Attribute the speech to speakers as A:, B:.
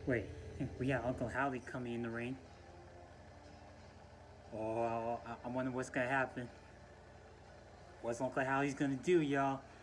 A: Wait, we got Uncle Howley coming in the ring. Oh, I wonder what's gonna happen. What's Uncle Howley's gonna do, y'all?